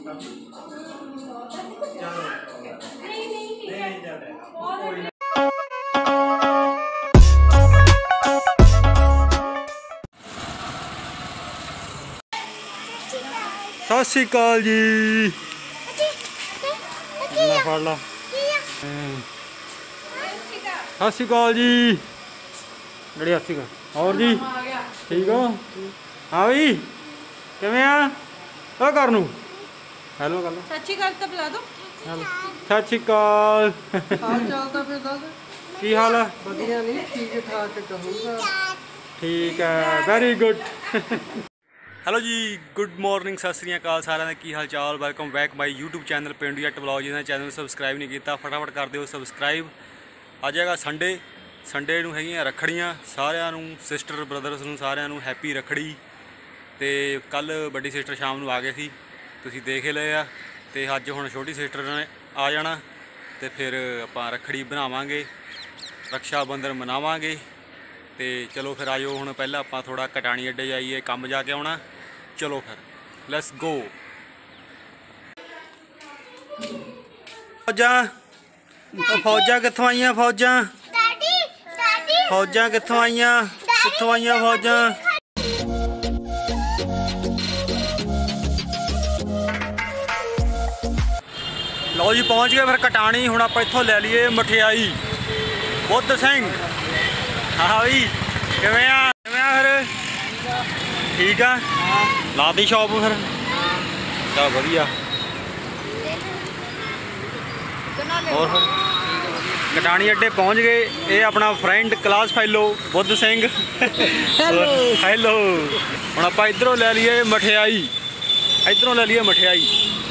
सत श्री अकाल जी। फड़ ला। सत श्री अकाल जी। बड़ी सत श्री अकाल। और जी ठीक हो? हाँ भाई किवें आ? कर नू हेलो कर लो। सत श्री अकाल तो बुला दो। सत श्री अकाल। हाल चाल तो फिर दस की हाल है? बढ़िया नहीं ठीक ठाक कहूँगा। ठीक है वेरी गुड। हेलो जी गुड मॉर्निंग सत श्री अकाल सारिਆਂ ਦਾ ਕੀ ਹਾਲ ਚਾਲ। Welcome back my YouTube channel Pindu Jatt vlog. ਜਿਹਨਾਂ ਚੈਨਲ ਨੂੰ ਸਬਸਕ੍ਰਾਈਬ ਨਹੀਂ ਕੀਤਾ ਫਟਾਫਟ ਕਰ ਦਿਓ ਸਬਸਕ੍ਰਾਈਬ। ਅੱਜ ਹੈਗਾ ਸੰਡੇ ਨੂੰ ਹੈਗੀਆਂ ਰੱਖੜੀਆਂ। ਸਾਰਿਆਂ ਨੂੰ ਸਿਸਟਰ ਬ੍ਰਦਰਸ ਨੂੰ ਸਾਰਿਆਂ ਨੂੰ ਹੈਪੀ ਰੱਖੜੀ। ਤੇ ਕੱਲ ਵੱਡੀ ਸਿਸਟਰ ਸ਼ਾਮ ਨੂੰ ਆ ਗਏ ਸੀ, ਤੁਸੀਂ ਦੇਖ ਹੀ ਲਏ ਆ। ਤੇ ਅੱਜ ਹੁਣ ਛੋਟੀ ਸਿਸਟਰ ਨੇ ਆ ਜਾਣਾ ਤੇ ਫਿਰ ਆਪਾਂ ਰੱਖੜੀ ਬਣਾਵਾਂਗੇ, ਰਕਸ਼ਾ ਬੰਧਨ ਮਨਾਵਾਂਗੇ। ਤੇ ਚਲੋ ਫਿਰ ਆਇਓ ਹੁਣ ਪਹਿਲਾਂ ਆਪਾਂ ਥੋੜਾ ਕਟਾਣੀ ਅੱਡੇ ਜਾਈਏ, ਕੰਮ ਜਾ ਕੇ ਆਉਣਾ। ਚਲੋ ਫਿਰ ਲੈਟਸ ਗੋ। ਫੌਜਾਂ ਕਿੱਥੋਂ ਆਈਆਂ? ਫੌਜਾਂ ਕਿੱਥੋਂ ਆਈਆਂ? ਕਿੱਥੋਂ ਆਈਆਂ ਫੌਜਾਂ? ਲਓ ਜੀ ਪਹੁੰਚ ਗਏ ਫਿਰ ਕਟਾਣੀ। ਹੁਣ ਆਪਾਂ ਇੱਥੋਂ ਲੈ ਲਈਏ ਮਠਿਆਈ। ਬੁੱਧ ਸਿੰਘ ਹਾਂ ਬਈ ਕਿਵੇਂ ਆ ਫਿਰ? ਠੀਕ ਆ ਲਾ ਦੀ ਸ਼ੌਪ ਫਿਰ। ਚਲ ਵਧੀਆ। ਹੋਰ ਫਿਰ ਕਟਾਣੀ ਅੱਡੇ ਪਹੁੰਚ ਗਏ। ਇਹ ਆਪਣਾ friend class fellow Budh Singh. Hello. ਹੁਣ ਆਪਾਂ ਇੱਧਰੋਂ ਲੈ ਲਈਏ ਮਠਿਆਈ। ਇੱਧਰੋਂ ਲੈ ਲਈਏ ਮਠਿਆਈ।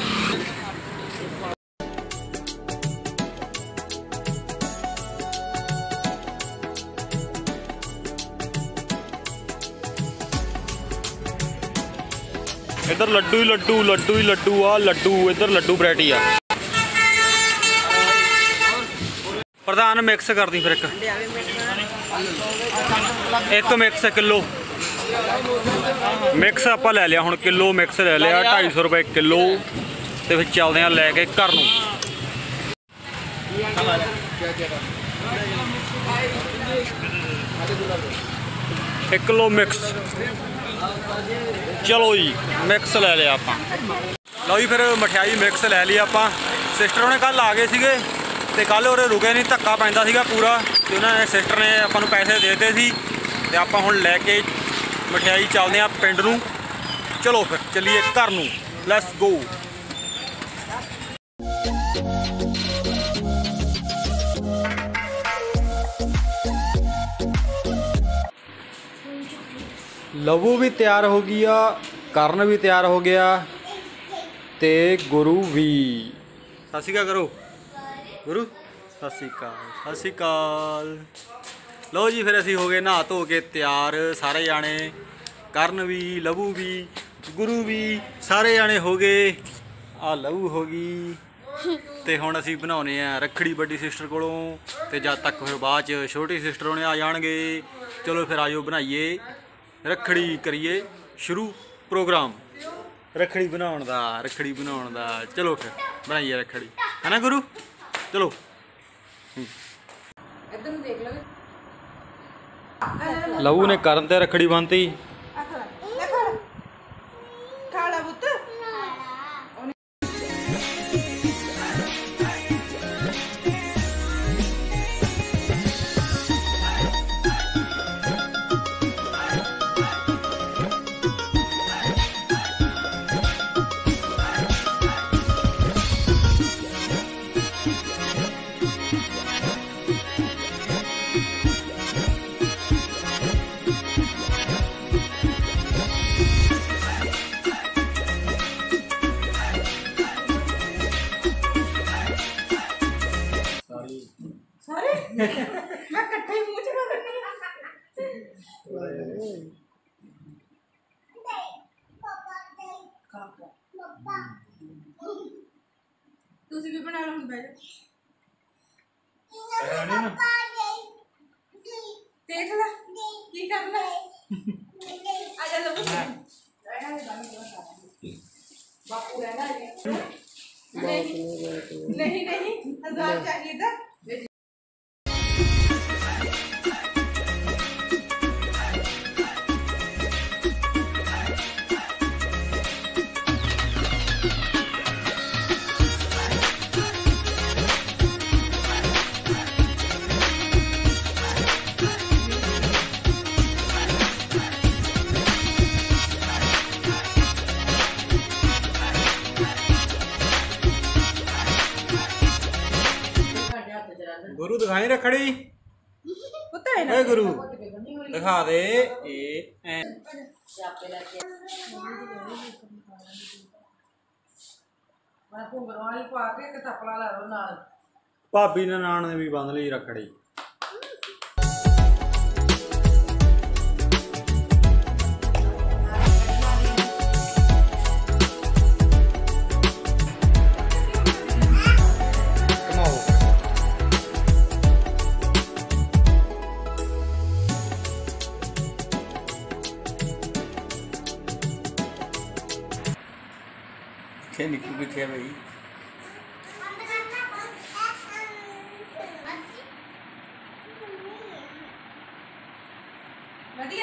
इधर लड्डू ही लड्डू आ लड्डू इधर लड्डू वैरायटी आ। प्रधान मिक्स कर दी फिर एक मिक्स किलो मिक्स आप ले लिया। हुण किलो मिक्स ले लिया 250 रुपए किलो। तो फिर चलते हैं लैके घर नूं। 1 किलो मिक्स। चलो जी मिक्स ले लिया आप। लो जी फिर मठियाई मिक्स ले ली आप। सिस्टर ने कल आ गए थे तो कल उरे रुके नहीं, धक्का पैंदा सीगा पूरा। तो उन्होंने सिस्टर ने आपको पैसे देते थे तो आप हुण लैके मठियाई चलते हैं पिंड नूं। चलो फिर चलीए घर नूं। लैट्स गो। लवू भी तैयार हो गया, करण भी तैयार हो गया, ते गुरु भी। सत श्री अकाल करो गुरु। सत श्री अकाल। लो जी फिर असी हो गए नहा धो के तैयार सारे जाने। करण भी, लवू भी, गुरु भी सारे जाने हो गए। आ लवू हो गई। तो हुण असी बनाने रखड़ी बड़ी सिस्टर कोलों। तो जब तक फिर बाद छोटी सिस्टर होने आ जाएंगे। चलो फिर आजो बनाइए रखड़ी, करिए शुरू प्रोग्राम रखड़ी बनाने दा। चलो फिर बनाइए रखड़ी, है ना गुरु? चलो लवू ने करण ते रखड़ी बनती। मैं कट्ठा ही मुंह चढ़ा देनी है। तुसी भी बना लो हम बैठ देख ला की करना आ जा लो बापू रहना है। दाल चाहिए था। गुरु दिखाई रखड़ी पता है ना ए गुरु दिखा दे ए भाभी ने नान ने भी बंध ली रखड़ी। निकल पीछे भाई बढ़िया।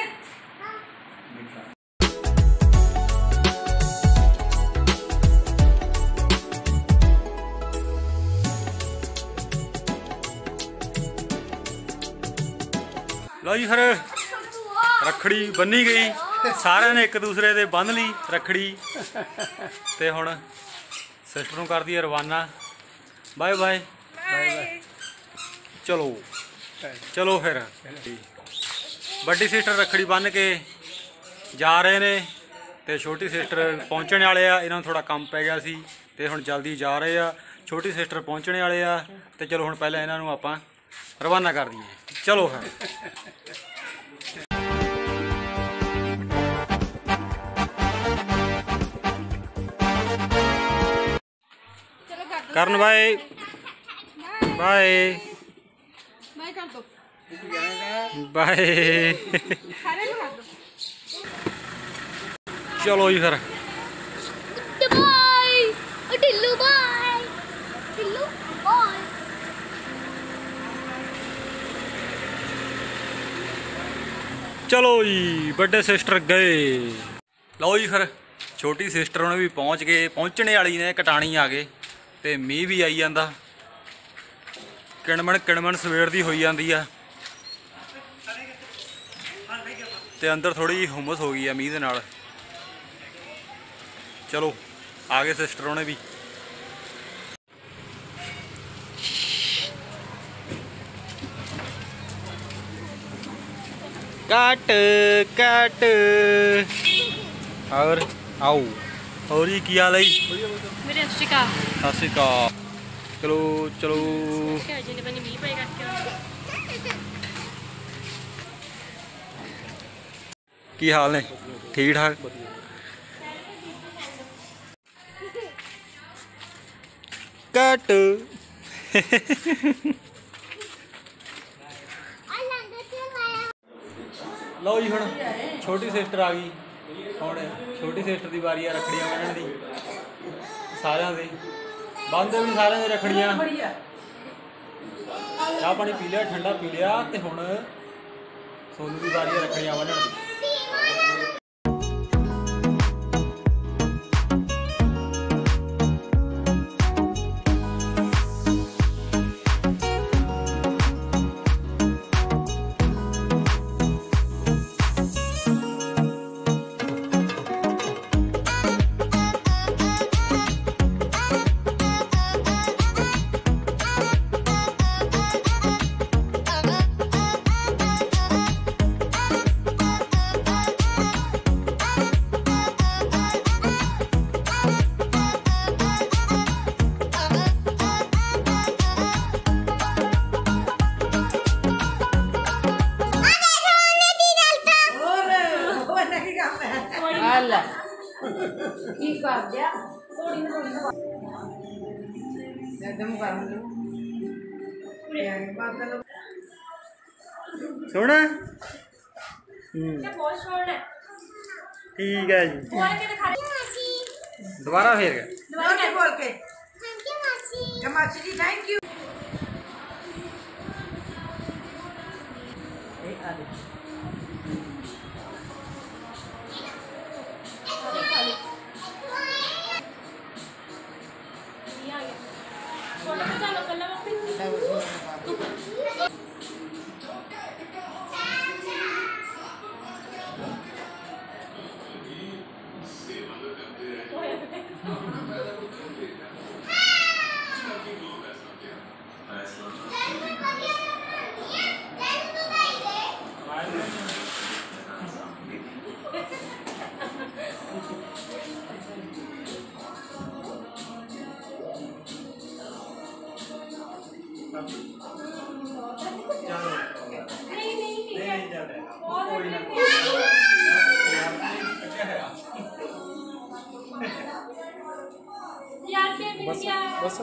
लो जी फिर रखड़ी बन्नी गई सारे ने एक दूसरे दे बंध ली रखड़ी ते हुण सिस्टर नूं कर दी रवाना। बाय बाय बाय बाय चलो चलो फिर बड़ी सिस्टर रखड़ी बन के जा रहे ने ते छोटी सिस्टर पहुंचने वाले आ। इन्हां नूं थोड़ा काम पै गया सी ते हुण जल्दी जा रहे आ। छोटी सिस्टर पहुंचने वाले आ ते चलो हुण पहले इन्हां नूं आपां रवाना कर दईए। चलो फिर करण भाई बाय मैं कर दो बाय सारे को कर दो। चलो जी फिर bye Tillu bye Tillu bye. चलो जी बड़े सिस्टर गए। लो जी फिर छोटी सिस्टर ने भी पहुंच गए पहुंचने वाली ने कटाणी आ गए ते मीह भी आई जाता किणमण सवेर दी होई जाती आ ते अंदर थोड़ी जी हुमस हो गई है मीह दे नाल। चलो आ गए सिस्टर ने भी। कट कट और आओ और जी की हाल है जी? मेरे अश्विका सत श्री अकाल। चलो चलो की हाल ने ठीक ठाक? कट लो जी हुण छोटी सिस्टर आ गई। हुण छोटी सिस्टर की बारी है रखड़ियां बन्नण दी। सारिਆਂ ਦੇ ਬੰਦੇ भी सारिਆਂ ਦੇ रखड़ियां। चाह पानी पी लिया ठंडा पी लिया ते हुण सोनू की बारी है रखड़ियां बन्नण दी। सुन ठीक है जी दोबारा फिर बोल के मासी जी थैंक यू। बस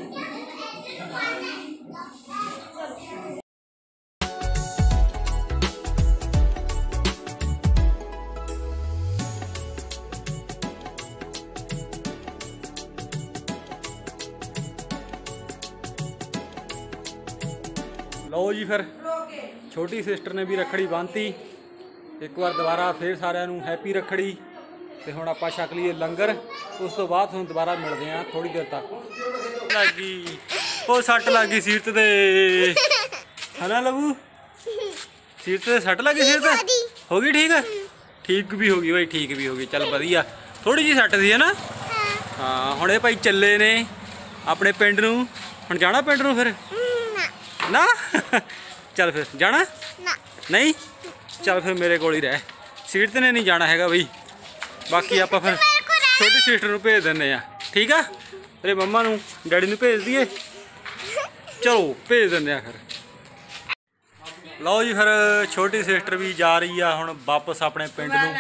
लो जी फिर छोटी सिस्टर ने भी रखड़ी बांधती एक बार दोबारा फिर साਰਿਆਂ ਨੂੰ हैप्पी रखड़ी ਤੇ ਹੁਣ ਆਪਾਂ ਛਕ ਲਈਏ ਲੰਗਰ ਉਸ ਤੋਂ ਬਾਅਦ ਤੁਹਾਨੂੰ ਦੁਬਾਰਾ ਮਿਲਦੇ ਆਂ ਥੋੜੀ ਦੇਰ ਤੱਕ ਲੱਗੀ ਉਹ ਸੱਟ ਲੱਗੀ ਸੀਟ ਤੇ ਹਨਾ ਲਬੂ ਸੀਟ ਤੇ ਸੱਟ ਲੱਗੀ ਸੀਟ ਤੇ ਹੋ ਗਈ ਠੀਕ ਵੀ ਹੋ ਗਈ ਬਾਈ ਠੀਕ ਵੀ ਹੋ ਗਈ ਚੱਲ ਵਧੀਆ ਥੋੜੀ ਜੀ ਸੱਟ ਸੀ ਹਨਾ ਹਾਂ ਹੁਣ ਇਹ ਭਾਈ ਚੱਲੇ ਨੇ ਆਪਣੇ ਪਿੰਡ ਨੂੰ ਹੁਣ ਜਾਣਾ ਪਿੰਡ ਨੂੰ ਫਿਰ ਨਾ ਚੱਲ ਫਿਰ ਜਾਣਾ ਨਹੀਂ ਚੱਲ ਫਿਰ ਮੇਰੇ ਕੋਲ ਹੀ ਰਹਿ ਸੀਟ ਤੇ ਨਹੀਂ ਜਾਣਾ ਹੈਗਾ ਬਈ ਬਾਕੀ ਆਪਾਂ ਫਿਰ ਛੋਟੀ ਸਿਸਟਰ ਨੂੰ ਭੇਜ ਦਿੰਦੇ ਆ ਠੀਕ ਆ ਤੇਰੇ ਮੰਮਾ ਨੂੰ ਡੈਡੀ ਨੂੰ ਭੇਜ ਦਈਏ ਚਲੋ ਭੇਜ ਦਿੰਦੇ ਆ ਫਿਰ ਲਓ ਜੀ ਫਿਰ ਛੋਟੀ ਸਿਸਟਰ ਵੀ ਜਾ ਰਹੀ ਆ ਹੁਣ ਵਾਪਸ ਆਪਣੇ ਪਿੰਡ ਨੂੰ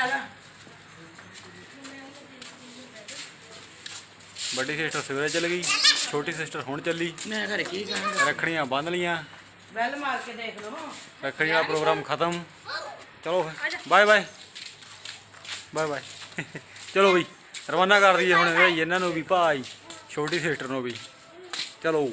ਵੱਡੀ ਸਿਸਟਰ ਸਵੇਰੇ ਚਲ ਗਈ ਛੋਟੀ ਸਿਸਟਰ ਹੁਣ ਚੱਲੀ ਮੈਂ ਘਰੇ ਕੀ ਕਰਾਂਗਾ ਰੱਖੜੀਆਂ ਬੰਨ ਲੀਆਂ ਬੈਲ ਮਾਰ ਕੇ ਦੇਖ ਲਓ ਰੱਖੜੀ ਦਾ ਪ੍ਰੋਗਰਾਮ ਖਤਮ ਚਲੋ ਫਿਰ ਬਾਏ ਬਾਏ ਬਾਏ ਬਾਏ ਚਲੋ ਬਈ ਰਵਾਨਾ ਕਰ ਦਈਏ ਹੁਣ ਭਾਈ ਇਹਨਾਂ ਨੂੰ ਵੀ ਭਾਈ ਛੋਟੀ ਸਿਸਟਰ ਨੂੰ ਵੀ ਚਲੋ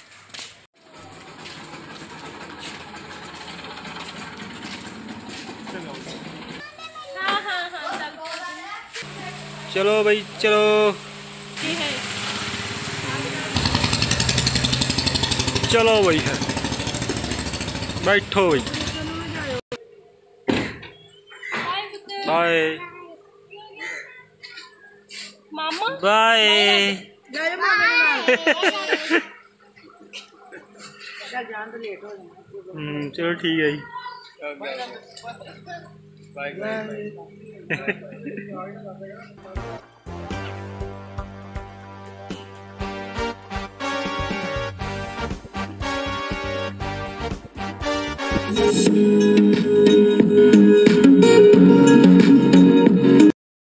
ਚਲੋ ਬਈ ਚਲੋ ਚਲੋ ਬਈ ਫਿਰ बैठो भाई बाय मामा बाय ਜਾ ਜਾ ਮਾਮੇ ਨਾਲ ਚੱਲ ਜਾਣ ਤੋਂ ਲੇਟ ਹੋ ਜਾਣਾ चलो ठीक है जी ਕਰਾਂਗਾ